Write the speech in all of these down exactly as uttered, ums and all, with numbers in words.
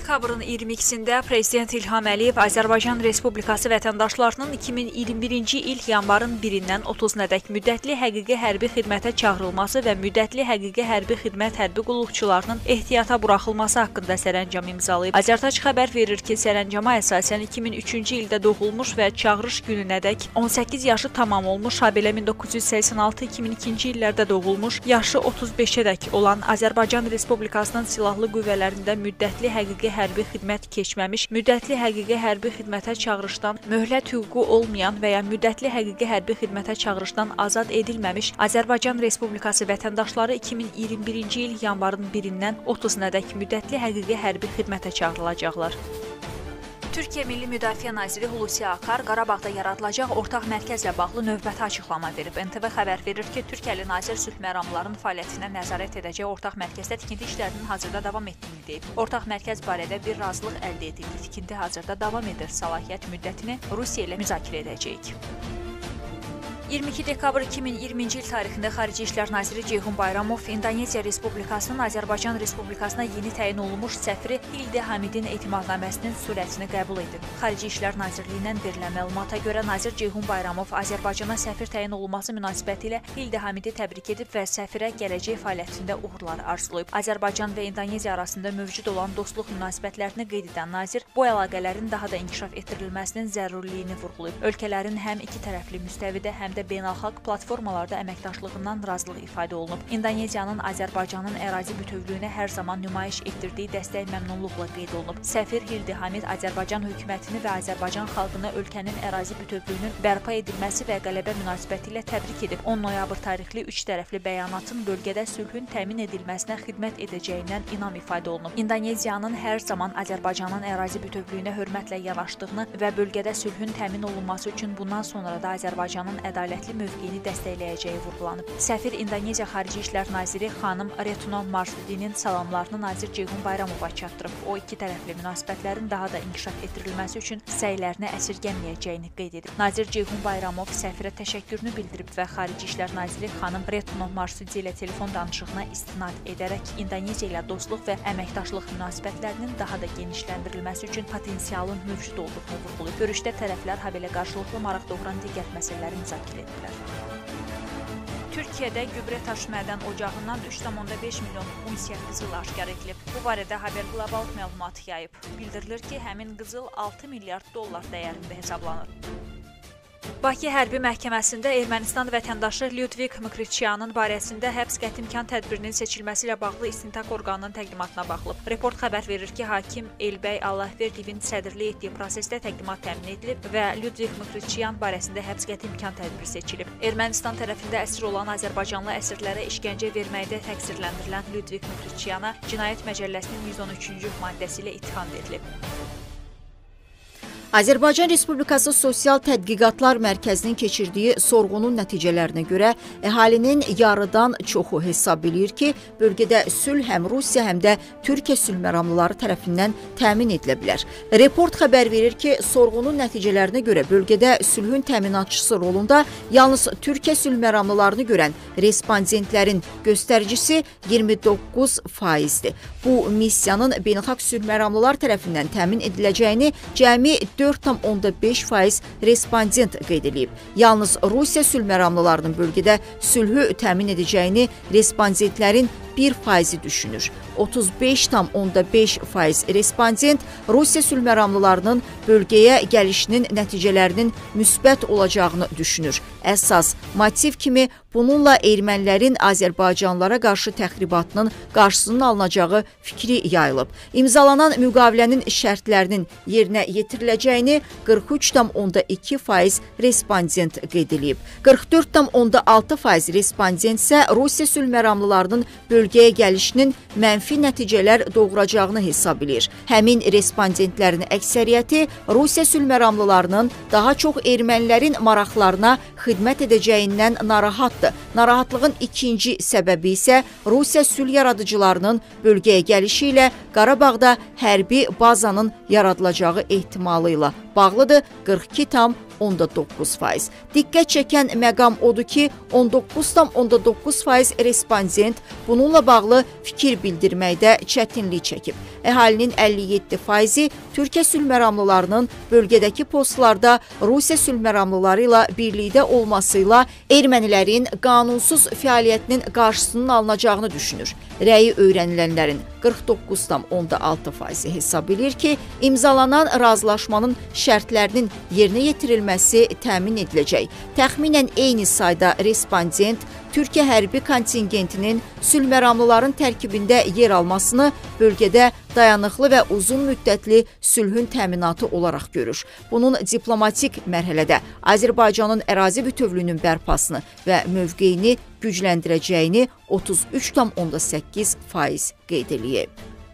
Dekabrın iyirmi ikisində Prezident İlham Əliyev Azərbaycan Respublikası vətəndaşlarının iki min iyirmi birinci il yanvarın birindən otuzunadək müddətli həqiqi hərbi xidmətə çağırılması və müddətli həqiqi hərbi xidmət hərbi qulluqçularının ehtiyata buraxılması haqqında sərəncam imzalayıb. Azərtac xəbər verir ki, sərəncama əsasən iki min üçüncü ildə doğulmuş və çağırış gününədək on səkkiz yaşı tamam olmuş, habelə min doqquz yüz səksən altı iki min ikinci illərdə doğulmuş, yaşı otuz beşədək olan Azərbaycan Respublikasının silahlı qüvvələrində müddətli həqiqi hərbi xidmət keçməmiş, müddətli həqiqi hərbi xidmətə çağırışdan möhlət hüququ olmayan və ya müddətli həqiqi hərbi xidmətə çağırışdan azad edilməmiş Azərbaycan Respublikası vətəndaşları iki min iyirmi birinci il yanvarın birindən otuzunadək müddətli həqiqi hərbi xidmətə çağırılacaqlar. Türkiyə Milli Müdafiə Naziri Hulusi Akar Qarabağda yaradılacaq ortaq mərkəzlə bağlı növbəti açıqlama verib. N T V xəbər verir ki, Türkiyəli nazir sülh məramlarının fəaliyyətinə nəzarət edəcək ortaq mərkəzdə tikinti işlərinin hazırda davam etdiyini deyib. Ortaq mərkəz barədə bir razılıq əldə edildi. Tikinti hazırda davam edir. Salahiyyət müddətini Rusiya ilə müzakirə edəcəyik. iyirmi iki dekabr iki min iyirminci il tarixində Xarici İşlər Naziri Ceyhun Bayramov İndoneziya Respublikasının Azərbaycan Respublikasına yeni təyin olunmuş səfiri Hildi Hamidin etimadnaməsinin surətini qəbul edib. Xarici İşlər Nazirliyindən verilən məlumata görə Nazir Ceyhun Bayramov Azərbaycana səfir təyin olunması münasibətilə Hildi Hamidi təbrik edib və səfirə gələcək fəaliyyətində uğurlar arzulayıb. Azərbaycan və İndoneziya arasında mövcud olan dostluq münasibətlərini qeyd edən nazir bu əlaqələrin daha da inkişaf etdirilməsinin zərurliyini vurğulayıb. Ölkələrin həm iki tərəfli müstəvidə, həm də beynəlxalq platformalarda əməkdaşlığından razılıq ifadə olunub. İndoneziyanın Azərbaycanın ərazi bütövlüyünə hər zaman nümayiş etdirdiyi dəstək məmnunluqla qeyd olunub. Səfir Hildi Hamid Azərbaycan hökumətini və Azərbaycan xalqını ölkənin ərazi bütövlüyünün bərpa edilməsi və qələbə münasibətilə təbrik edib. on noyabr tarixli üç tərəfli bəyanatın bölgədə sülhün təmin edilməsinə xidmət edəcəyindən inam ifadə olunub. İndoneziyanın hər zaman Azərbaycanın ərazi bütövlüyünə hörmətlə yanaşdığını və bölgədə sülhün təmin olunması üçün bundan sonra da Azərbaycanın ədalətli ədalətli mövqeyini dəstəkləyəcəyi vurğulanıb. Səfir İndoneziya Xarici İşlər Naziri xanım Retno Marsudinin salamlarını Nazir Ceyhun Bayramova çatdırıb. O, iki tərəfli münasibətlərin daha da inkişaf etdirilməsi üçün səylərini əsirgəməyəcəyini qeyd edib. Nazir Ceyhun Bayramov səfirə təşəkkürünü bildirib və Xarici İşlər Naziri xanım Retno Marsudi ilə telefon danışığına istinad edərək İndoneziya ilə dostluq və əməkdaşlıq münasibətlərinin daha da genişləndirilməsi üçün potensialın mövcud olduğunu vurğulayıb. Görüşdə tərəflər habelə qarşılıqlı maraq doğuran digər məsələləri müzakirə etdilər. Türkiyədə gübrə daş mədən ocağından üç tam onda beş milyon unsiya qızıl aşkar edilib. Bu barədə Haber Global məlumat yayıb. Bildirilir ki, həmin qızıl altı milyard dollar dəyərində hesablanır. Bakı Hərbi Məhkəməsində Ermənistan vətəndaşı Lyudvik Mkriçyanın barəsində həbs qəti imkan tədbirinin seçilməsi ilə bağlı istintaq orqanının təqdimatına baxılıb. Report xəbər verir ki, hakim Elbəy Allahverdiyevin sədrlik etdiyi prosesdə təqdimat təmin edilib və Lyudvik Mkriçyan barəsində həbs qəti imkan tədbiri seçilib. Ermənistan tərəfində əsir olan azərbaycanlı əsirlərə işgəncə verməkdə təqsirləndirilən Lyudvik Mkriçyana Cinayət Məcəlləsinin yüz on üçüncü maddəsi ilə ittiham verilib. Azərbaycan Respublikası Sosial Tədqiqatlar Mərkəzinin keçirdiyi sorğunun nəticələrinə görə əhalinin yarıdan çoxu hesab edir ki, bölgədə sülh həm Rusiya, həm də Türkiyə sülh məramlıları tərəfindən təmin edilə bilər. Report xəbər verir ki, sorğunun nəticələrinə görə bölgədə sülhün təminatçısı rolunda yalnız Türkiyə sülh məramlılarını görən respondentlərin göstəricisi iyirmi doqquz faizdir. Bu missiyanın beynəlxalq sülh məramlılar tərəfindən təmin ediləcəyini cəmi dörd tam onda beş faiz respondent qeyd edib. Yalnız Rusiya sülh məramlılarının bölgədə sülhü təmin edəcəyini respondentlərin bir faizi düşünür. otuz beş tam onda beş faiz respondent Rusiya sülh məramlılarının bölgəyə gəlişinin nəticələrinin müsbət olacağını düşünür. Əsas motiv kimi bununla ermənilərin Azərbaycanlılara qarşı təxribatının qarşısının alınacağı fikri yayılıb. İmzalanan müqavilənin şərtlərinin yerinə yetiriləcəyini qırx üç tam onda iki faiz respondent qeyd edib. qırx dörd tam onda altı faiz respondent isə Rusiya sülh məramlılarının bölgəyə gəlişinin mənfi nəticələr doğuracağını hesab edir. Həmin respondentlərin əksəriyyəti Rusiya sülh məramlılarının daha çox ermənilərin maraqlarına xidmət edəcəyindən narahatdır. Narahatlığın ikinci səbəbi isə Rusiya sülh yaradıcılarının bölgəyə gəlişi ilə Qarabağda hərbi bazanın yaradılacağı ehtimalı ilə bağlıdır, qırx iki tam onda doqquz faiz. Diqqət çəkən məqam odur ki, on doqquz tam onda doqquz faiz respondent bununla bağlı fikir bildirməkdə çətinlik çəkib. Əhalinin əlli yeddi faizi Türkiyə sülh məramlılarının bölgədəki postlarda Rusiya sülh məramlıları ilə birlikdə olmasıyla ermənilərin qanunsuz fəaliyyətinin qarşısının alınacağını düşünür. Rəyi öyrənilənlərin qırx doqquz tam onda altı faizi hesab edir ki, imzalanan razılaşmanın şərtlərinin yerinə yetirilməsi təmin ediləcək. Təxminən eyni sayda respondent Türkiyə hərbi kontingentinin sülh məramlıların tərkibində yer almasını bölgədə dayanıqlı və uzun müddətli sülhün təminatı olaraq görür. Bunun diplomatik mərhələdə Azərbaycanın ərazi bütövlüyünün bərpasını və mövqeyini gücləndirəcəyini otuz üç tam onda səkkiz faiz qeyd edilib.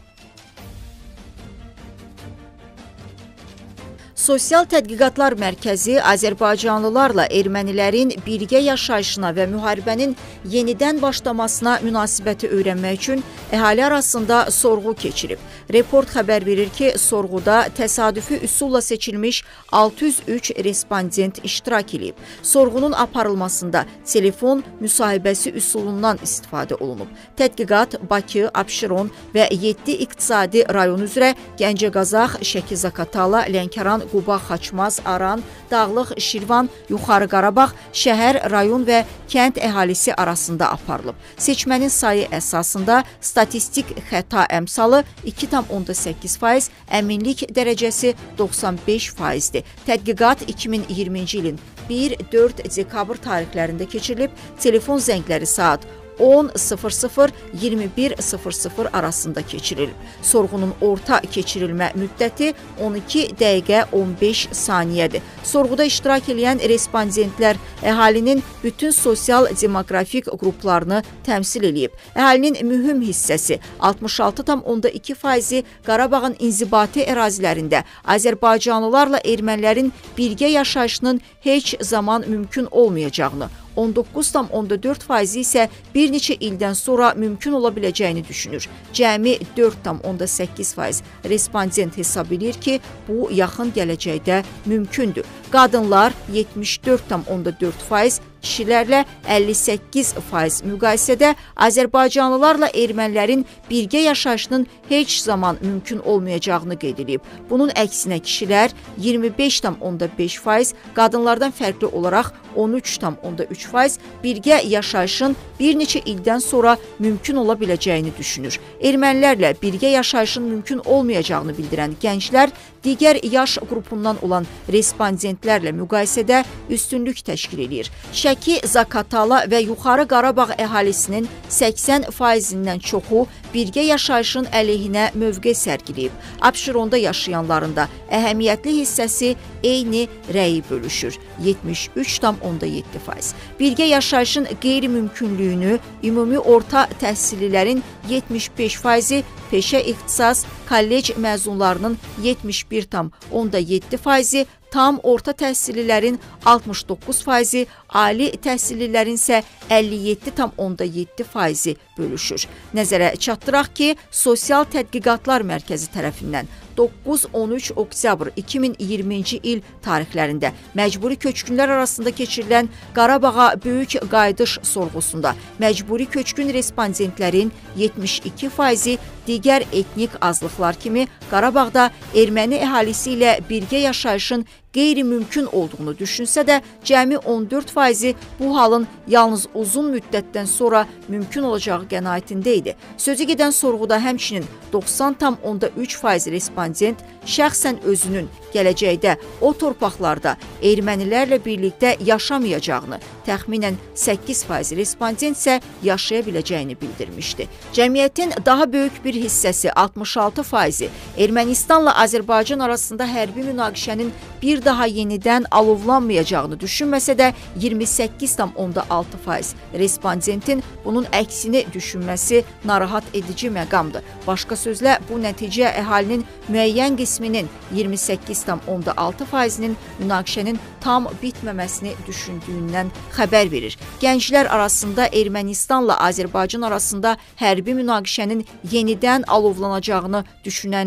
Sosial Tədqiqatlar Mərkəzi Azərbaycanlılarla ermənilərin birgə yaşayışına və müharibənin yenidən başlamasına münasibəti öyrənmək üçün əhali arasında sorğu keçirib. Report xəbər verir ki, sorğuda təsadüfi üsulla seçilmiş altı yüz üç respondent iştirak edib. Sorğunun aparılmasında telefon müsahibəsi üsulundan istifadə olunub. Tədqiqat Bakı, Abşeron və yeddi iqtisadi rayon üzrə Gəncəqazaq, Şəki-Zaqatala, Lənkəran, Quba, Xaçmaz, Aran, Dağlıq, Şirvan, Yuxarı Qarabağ, şəhər, rayon və kənd əhalisi arasında aparılıb. Seçmənin sayı əsasında statistik xəta əmsalı iki tam onda səkkiz faiz, əminlik dərəcəsi doxsan beş faizdir. Tədqiqat iki min iyirminci ilin bir dörd dekabr tarixlərində keçirilib, telefon zəngləri saat on sıfır sıfır iyirmi bir sıfır sıfır arasında keçirilib. Sorğunun orta keçirilmə müddəti on iki dəqiqə on beş saniyədir. Sorğuda iştirak edən respondentlər əhalinin bütün sosial-demografik qruplarını təmsil edib. Əhalinin mühüm hissəsi altmış altı tam onda iki faizi Qarabağın inzibati ərazilərində Azərbaycanlılarla ermənilərin birgə yaşayışının heç zaman mümkün olmayacağını, on doqquz tam onda dörd faizi isə bir neçə ildən sonra mümkün ola biləcəyini düşünür. Cəmi dörd tam onda səkkiz faiz respondent hesab edir ki, bu yaxın gələcəkdə mümkündür. Qadınlar yetmiş dörd tam onda dörd faiz, kişilərlə əlli səkkiz faiz müqayisədə Azərbaycanlılarla ermənilərin birgə yaşayışının heç zaman mümkün olmayacağını qeyd edib. Bunun əksinə kişilər iyirmi beş tam onda beş faiz, qadınlardan fərqli olaraq on üç tam onda üç faiz birgə yaşayışın bir neçə ildən sonra mümkün ola biləcəyini düşünür. Ermənilərlə birgə yaşayışın mümkün olmayacağını bildirən gənclər digər yaş qrupundan olan respondentlərlə müqayisədə üstünlük təşkil edir. Şəki, Zaqatala və Yuxarı Qarabağ əhalisinin səksən faizindən çoxu birgə yaşayışın əleyhinə mövqe sərgiləyib. Abşeronda yaşayanların da əhəmiyyətli hissəsi eyni rəyi bölüşür. yetmiş üç tam onda yeddi faiz. Birgə yaşayışın qeyri-mümkünlüyünü ümumi orta təhsillilərin yetmiş beş faizi, peşə ixtisas, kollec məzunlarının yetmiş bir tam onda yeddi faizi, tam orta təhsillilərin altmış doqquz faizi, ali təhsillilərin isə əlli yeddi tam onda yeddi faizi bölüşür. Nəzərə çatdıraq ki, Sosial Tədqiqatlar Mərkəzi tərəfindən doqquz on üç oktyabr iki min iyirminci il tarixlərində məcburi köçkünlər arasında keçirilən Qarabağa böyük qayıdış sorğusunda məcburi köçkün respondentlərin yetmiş iki faizi digər etnik azlıqlar kimi Qarabağda erməni əhalisi ilə birgə yaşayışın qeyri-mümkün olduğunu düşünsə də, cəmi on dörd faizi bu halın yalnız uzun müddətdən sonra mümkün olacağı qənaətində idi. Sözü gedən sorğuda həmçinin doxsan tam onda üç faiz respondent şəxsən özünün gələcəkdə o torpaqlarda ermənilərlə birlikdə yaşamayacağını, təxminən səkkiz faiz respondent isə yaşaya biləcəyini bildirmişdi. Cəmiyyətin daha böyük bir hissəsi altmış altı faizi Ermənistanla Azərbaycan arasında hərbi münaqişənin bir daha yenidən alovlanmayacağını düşünməsə də iyirmi səkkiz tam onda altı faiz respondentin bunun əksini düşünməsi narahat edici məqamdır. Başqa sözlə, bu nəticə əhalinin müəyyən qisminin iyirmi səkkiz tam onda altı faizinin münaqişənin tam bitməməsini düşündüyündən xəbər verir. Gənclər arasında Ermənistanla Azərbaycan arasında hərbi münaqişənin yenidən alovlanacağını düşünənlər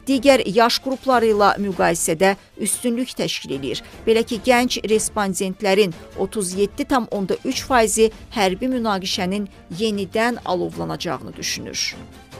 digər yaş qrupları ilə müqayisədə üstünlük təşkil edir. Belə ki, gənc respondentlərin otuz yeddi tam onda üç faizi hərbi münaqişənin yenidən alovlanacağını düşünür.